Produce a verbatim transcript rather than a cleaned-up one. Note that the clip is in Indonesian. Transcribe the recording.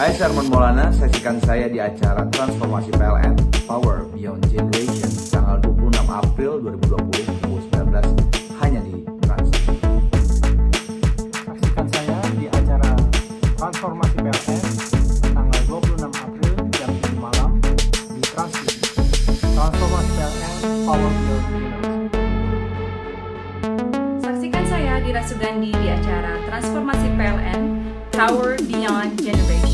Hai, saya Arman Maulana. Saksikan saya di acara Transformasi P L N Power Beyond Generation tanggal dua puluh enam April dua ribu dua puluh pukul sembilan belas hanya di Trans. Saksikan saya di acara Transformasi P L N tanggal dua puluh enam April jam tujuh malam di Trans. Transformasi P L N Power Beyond Generation. Saksikan saya di Rasugandi di acara Transformasi P L N Power Beyond Generation.